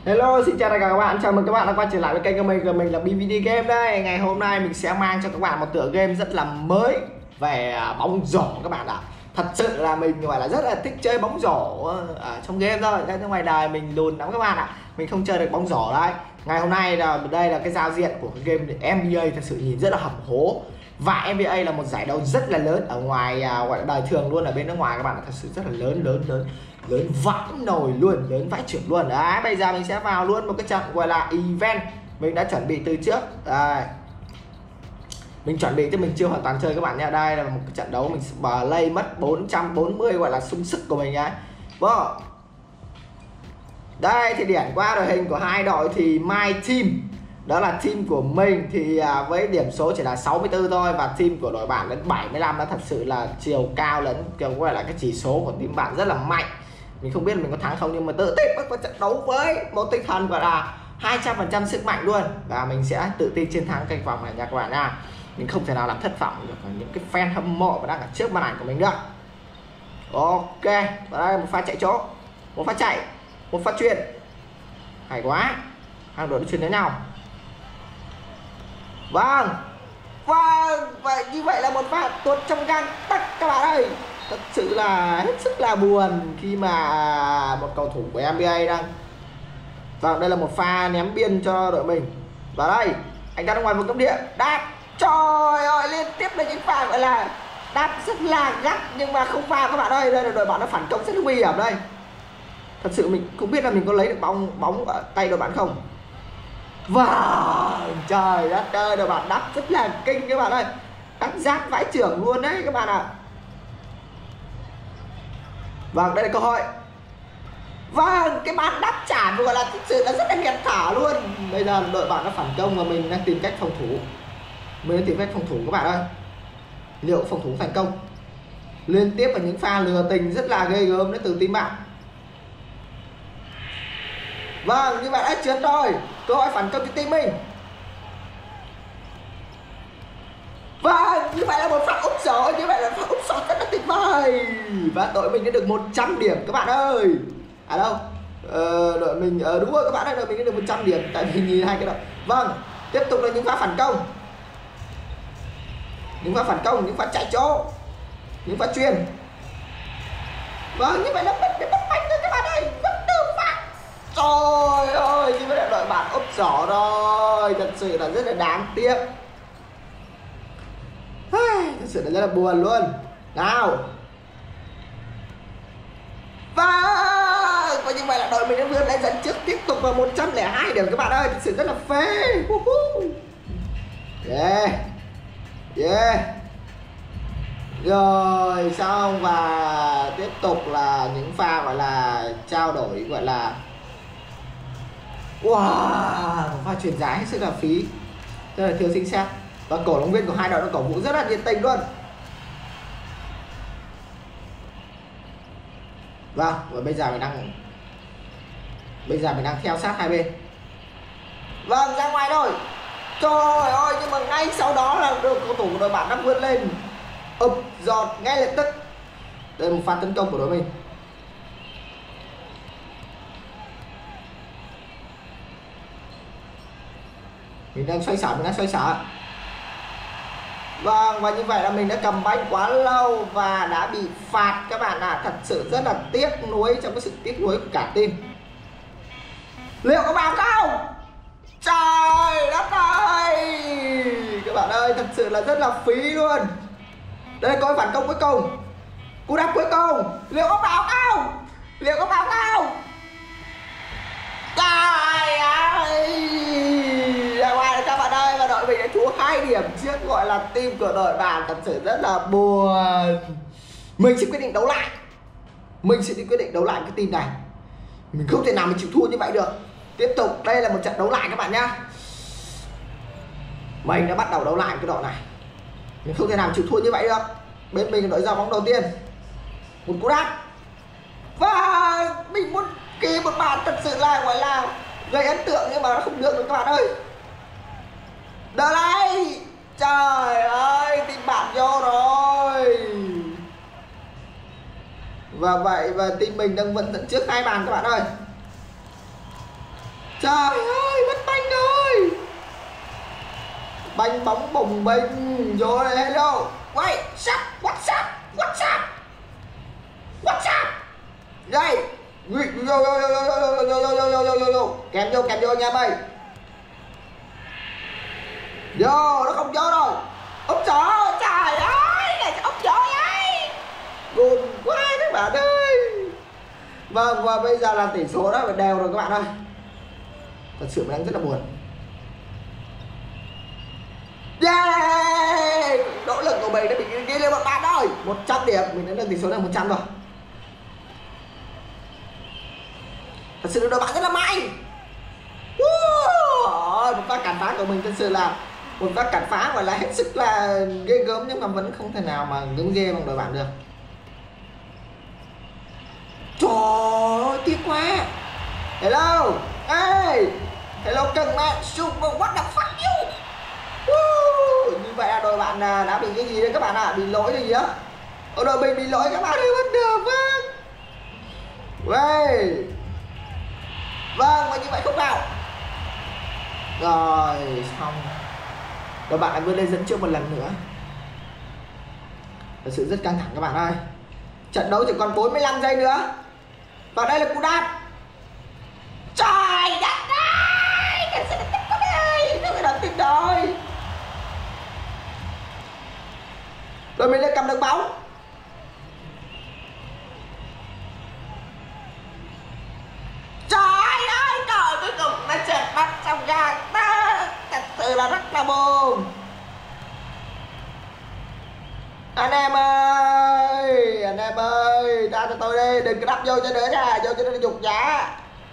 Hello, xin chào tất cả các bạn, chào mừng các bạn đã quay trở lại với kênh của mình là BVD Game đây. Ngày hôm nay mình sẽ mang cho các bạn một tựa game rất là mới về bóng rổ các bạn ạ. Thật sự là mình gọi là rất là thích chơi bóng rổ ở trong game thôi, ra ngoài đời mình lùn lắm các bạn ạ. Mình không chơi được bóng rổ đấy. Ngày hôm nay là đây là cái giao diện của cái game NBA, thật sự nhìn rất là hầm hố. Và NBA là một giải đấu rất là lớn ở ngoài gọi là đời thường luôn, ở bên nước ngoài các bạn ạ. Thật sự rất là lớn vãi nồi luôn, lớn vãi trưởng luôn đấy. Bây giờ mình sẽ vào luôn một cái trận gọi là event mình đã chuẩn bị từ trước đây. Mình chuẩn bị chứ mình chưa hoàn toàn chơi các bạn nha. Đây là một cái trận đấu mình play mất 440 gọi là sung sức của mình nhá. Vâng, đây thì điểm qua đội hình của hai đội thì my team, đó là team của mình thì với điểm số chỉ là 64 thôi, và team của đội bạn đến 75. Nó thật sự là chiều cao lẫn kiểu gọi là cái chỉ số của team bạn rất là mạnh. Mình không biết mình có thắng không, nhưng mà tự tin bước vào trận đấu với một tinh thần gọi là 200% sức mạnh luôn, và mình sẽ tự tin chiến thắng cái vòng này nha các bạn nha. Mình không thể nào làm thất vọng được những cái fan hâm mộ và đang ở trước màn ảnh của mình nữa. Ok, và đây một pha chạy chỗ, một pha chạy, một pha chuyền, hay quá, hai đội chuyền với nhau. Vâng, vậy như vậy là một pha tuột trong gang tắc các bạn ơi. Thật sự là hết sức là buồn khi mà một cầu thủ của NBA đang. Vâng, đây là một pha ném biên cho đội mình. Và đây, anh ta ra ngoài một cấm địa, đáp. Trời ơi, liên tiếp là những pha gọi là đáp rất là gắt nhưng mà không vào các bạn ơi. Đây là đội bạn nó phản công rất là nguy hiểm đây. Thật sự mình không biết là mình có lấy được bóng ở tay đội bạn không. Vâng, trời đất ơi, đội bạn đáp rất là kinh các bạn ơi. Đáp giáp vãi trưởng luôn đấy các bạn ạ. Vâng, đây là cơ hội. Vâng, cái bàn đáp trả gọi là thực sự là rất là nghẹt thở luôn. Bây giờ đội bạn nó phản công và mình đang tìm cách phòng thủ. Mình đang tìm cách phòng thủ các bạn ơi. Liệu phòng thủ thành công? Liên tiếp vào những pha lừa tình rất là ghê gớm đến từ team bạn. Vâng, như vậy đã trượt rồi. Cơ hội phản công cho team mình. Vâng, như vậy là một pha úp sổ, như vậy là pha úp sổ rất là tuyệt vời. Và đội mình đã được 100 điểm các bạn ơi. À đâu, đội mình đúng rồi các bạn ơi, đội mình đã được 100 điểm tại vì nhìn hai cái đội. Vâng, tiếp tục là những pha phản công, những pha phản công, những pha chạy chỗ, những pha chuyền. Vâng, như vậy là bất bánh thôi các bạn ơi, rất tư phạt. Trời ơi, như vậy là đội bạn úp sổ rồi, thật sự là rất là đáng tiếc. Thật sự là rất là buồn luôn. Nào. Và như vậy là đội mình đã vươn lên dẫn trước, tiếp tục vào 102 điểm các bạn ơi. Thật sự rất là phê. Yeah. Yeah. Rồi xong, và tiếp tục là những pha gọi là trao đổi gọi là wow, pha chuyền dài hết sức là phí, rất là thiếu chính xác. Và cổ động viên của hai đội nó cổ vũ rất là nhiệt tình luôn. Vâng, và bây giờ mình đang theo sát hai bên. Vâng, ra ngoài rồi. Trời ơi, nhưng mà ngay sau đó là cầu thủ của đội bạn đã vươn lên ụp giọt ngay lập tức. Đây là một pha tấn công của đội mình. Mình đang xoay sở. Vâng, và như vậy là mình đã cầm banh quá lâu và đã bị phạt các bạn ạ. Thật sự rất là tiếc nuối trong cái sự tiếc nuối của cả team. Liệu có vào không? Trời đất ơi, các bạn ơi, thật sự là rất là phí luôn. Đây là coi phản công cuối cùng, cú đáp cuối cùng. Liệu có vào không? Trời ơi, ra ngoài các bạn ơi, và đội mình đã thua 2 điểm trước gọi là team của đội bạn. Thật sự rất là buồn. Mình sẽ quyết định đấu lại. Cái team này. Mình không thể nào mình chịu thua như vậy được. Tiếp tục, đây là một trận đấu lại các bạn nhá. Mình đã bắt đầu đấu lại cái đội này. Mình không thể nào chịu thua như vậy được. Bên mình là đội giao bóng đầu tiên. Một cú đáp. Và mình muốn ghi một bàn thật sự là gọi là gây ấn tượng, nhưng mà nó không được các bạn ơi. Đợi đây. Trời ơi, team bạn vô rồi. Và vậy và team mình đang vẫn dẫn trước 2 bàn các bạn ơi. Trời ơi, mất banh rồi. Banh bóng bồng bềnh vô đây. Hello. Wait, sắp, what's up? What's up? What's up? Đây. Vô vô vô vô vô vô vô vô vô. Kèm vô anh em ơi. Vô, nó không vô đâu. Úp giỏ, trời ơi, này úp giỏ ấy. Buồn quá các bạn ơi. Vâng, và bây giờ là tỷ số đã phải đều rồi các bạn ơi. Thật sự mình đang rất là buồn. Yeah! Nỗ lực của mình đã bị ghi lên một bạn rồi. 100 điểm, mình đã nâng tỷ số lên 100 rồi. Thật sự đội bạn rất là mạnh. Một phát cản phá của mình thật sự là một phát cản phá gọi là hết sức là ghê gớm, nhưng mà vẫn không thể nào mà đứng ghê bằng đội bạn được. Trời ơi, tiếc quá. Hello. Hey. Hello cưng man. Super what the fuck you. Như vậy là đội bạn đã bị cái gì đấy các bạn ạ, bị lỗi gì á. Ở đội mình bị lỗi các bạn ơi, what the fuck.喂. Vâng, và như vậy không vào. Rồi, xong. Đội bạn đã vươn lên dẫn trước một lần nữa. Thật sự rất căng thẳng các bạn ơi. Trận đấu chỉ còn 45 giây nữa. Và đây là cú đáp. Trời đất ơi, cái sự tích của đây, nó đã tuyệt vời. Rồi mình lên cầm được bóng. Trời ơi, trời, cuối cùng nó trượt bắt trong gang. Thật sự là rất là buồn. Anh em ơi, ra cho tôi đi, đừng có đắp vô cho nữa nha, vô cho nó dục giá.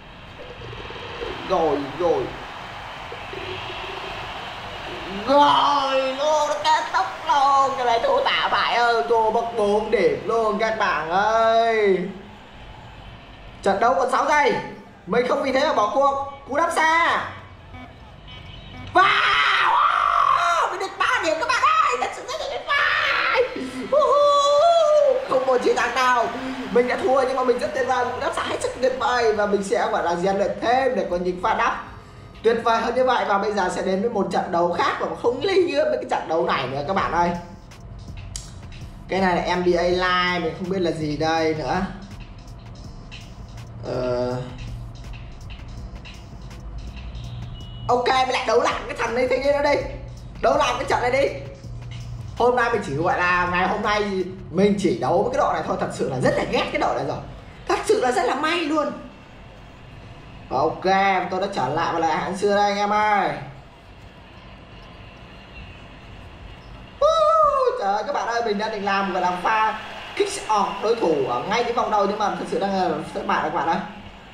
Rồi luôn, nó kết thúc luôn, cái này thua tả bại ơi, thua mất 4 điểm luôn các bạn ơi. Trận đấu còn 6 giây, mình không vì thế mà bỏ cuộc. Cú đáp xa. Wow, mình được 3 điểm các bạn ơi, thật sự rất là tuyệt vời. Không một chiến thắng nào, mình đã thua nhưng mà mình rất tuyệt vời, cú đáp xa hết sức tuyệt vời. Và mình sẽ gọi là rèn luyện thêm để có những pha đáp tuyệt vời hơn như vậy. Và bây giờ sẽ đến với một trận đấu khác và không ly nữa với cái trận đấu này nữa các bạn ơi. Cái này là NBA Live, mình không biết là gì đây nữa. Ok, mình lại đấu lại cái thằng này, thế kia nó đi. Đấu lại cái trận này đi. Hôm nay mình chỉ gọi là ngày hôm nay mình chỉ đấu với cái đội này thôi. Thật sự là rất là ghét cái đội này rồi. Thật sự là rất là may luôn. Ok, tôi đã trở lại và lại hãng xưa đây anh em ơi. Trời ơi các bạn ơi, mình đã định làm và làm pha kick off đối thủ ở ngay cái vòng đầu nhưng mà thật sự đang là thất bại các bạn ơi.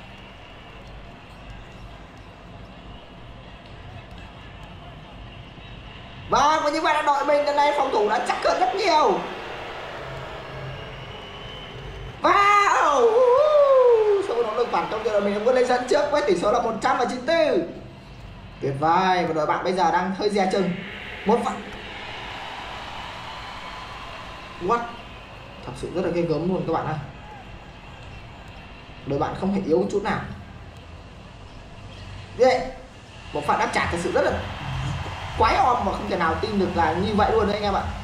Và như vậy là đội mình lần này phòng thủ đã chắc hơn rất nhiều. Wow, sau nỗ lực phản công cho đội mình vươn lên dẫn trước với tỷ số là 194. Tuyệt vời, và đội bạn bây giờ đang hơi dè chừng. Một phạt. What? Thật sự rất là ghê gớm luôn các bạn ơi. Đội bạn không hề yếu chút nào. Vậy, một phạt đáp trả thật sự rất là quái om mà không thể nào tin được là như vậy luôn đấy anh em ạ.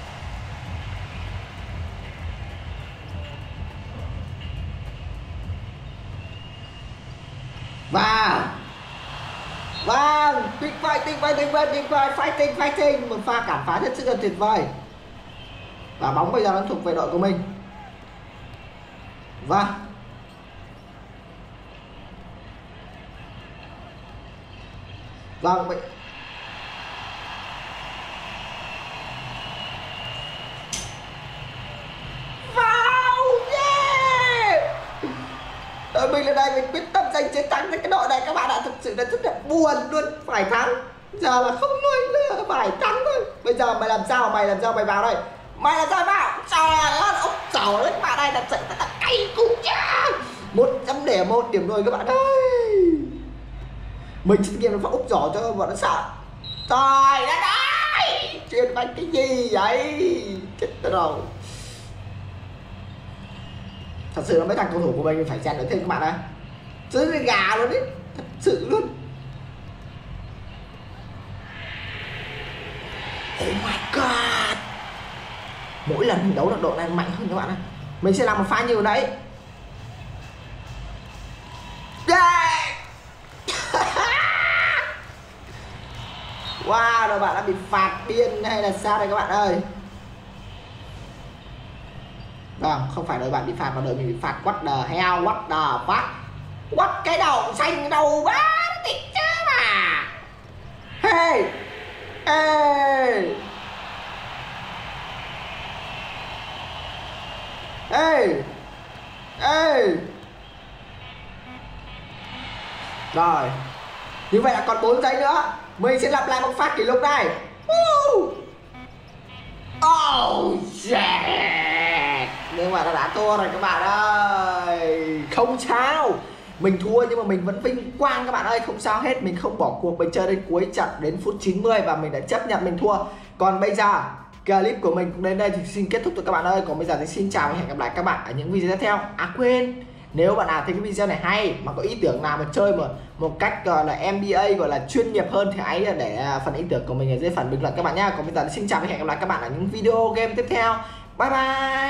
Và big fighting, một pha cản phá rất là tuyệt vời. Và bóng bây giờ đang thuộc về đội của mình. Vâng, vậy mình lần này mình quyết tâm giành chiến thắng với cái đội này các bạn ạ. Thực sự là rất là buồn luôn, phải thắng. Giờ là không nuôi nữa, phải thắng thôi. Bây giờ mày làm sao mày vào đây. Mày làm sao vào. Trời ơi, ông trời ơi, các bạn này thật sự là cay cú cha. 101 điểm rồi các bạn ơi. Mình xin game nó phải úp giỏ cho bọn nó sợ. Trời đất ơi, truyền bánh cái gì vậy. Chết rồi. Thật sự là mấy thằng cầu thủ của mình phải rèn luyện thêm các bạn ạ. Chứ gà luôn đấy, thật sự luôn. my god, mỗi lần mình đấu được độ này mạnh hơn các bạn ạ. Mình sẽ làm một pha như hồi nãy. Wow, đội bạn đã bị phạt biên hay là sao đây các bạn ơi? Vâng, không phải đội bạn bị phạt mà đội mình bị phạt. What the hell, what the fuck. What cái đầu xanh đầu quá tịt chứ mà. Hey, hey, hey, hey. Rồi, như vậy là còn 4 giây nữa. Mình sẽ lặp lại một phát kỷ lục này. Oh yeah. Nhưng mà đã thua rồi các bạn ơi. Không sao, mình thua nhưng mà mình vẫn vinh quang các bạn ơi. Không sao hết, mình không bỏ cuộc, mình chơi đến cuối trận, đến phút 90 và mình đã chấp nhận mình thua. Còn bây giờ clip của mình cũng đến đây thì xin kết thúc rồi các bạn ơi. Còn bây giờ thì xin chào và hẹn gặp lại các bạn ở những video tiếp theo. À quên, nếu bạn nào thấy cái video này hay mà có ý tưởng nào mà chơi một cách gọi là NBA, gọi là chuyên nghiệp hơn thì hãy để phần ý tưởng của mình ở dưới phần bình luận các bạn nhá. Còn bây giờ thì xin chào và hẹn gặp lại các bạn ở những video game tiếp theo. Bye bye.